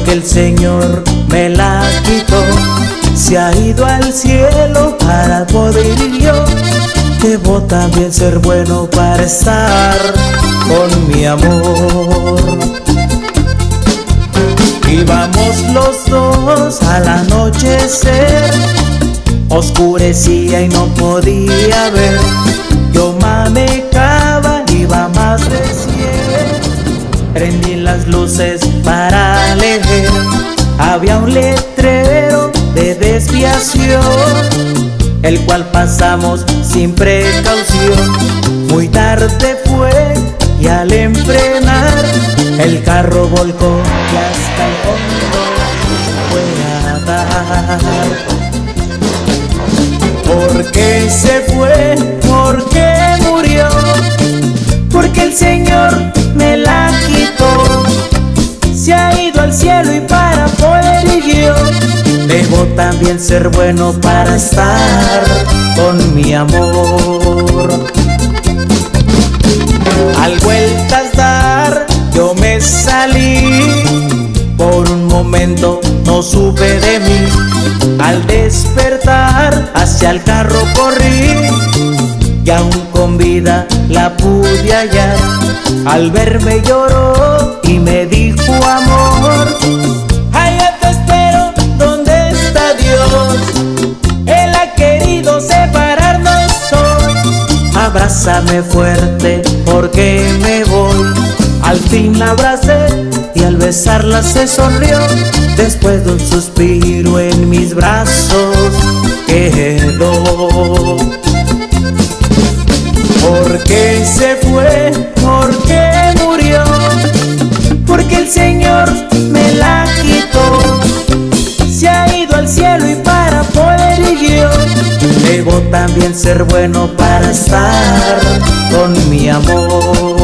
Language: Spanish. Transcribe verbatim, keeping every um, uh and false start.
porque el Señor me la quitó. Se ha ido al cielo para poder ir yo. Debo también ser bueno para estar con mi amor. Íbamos los dos al anochecer, oscurecía y no podía ver. Yo manejaba, iba más recién, prendí las luces para leer. Había un letrero de desviación, el cual pasamos sin precaución. Muy tarde fue y al enfrenar el carro volcó y hasta el fondo fue a dar. ¿Por qué se fue? ¿Por qué murió? Porque el Señor me la quitó. Se ha ido al cielo y para poder ir yo, debo también ser bueno para estar con mi amor. Al vueltas dar yo me salí, por un momento no supe de mí. Al despertar hacia el carro corrí, y aún con vida la pude hallar. Al verme lloró y me dijo: amor, allá te espero, ¿dónde está Dios? Él ha querido separarnos hoy. Abrázame fuerte porque me voy. Al fin la abracé y al besarla se sonrió. Después de un suspiro en mis brazos quedó. ¿Por qué se fue? ¿Por qué murió? Porque el Señor me la quitó. Se ha ido al cielo y para poder ir yo, debo también ser bueno para estar con mi amor.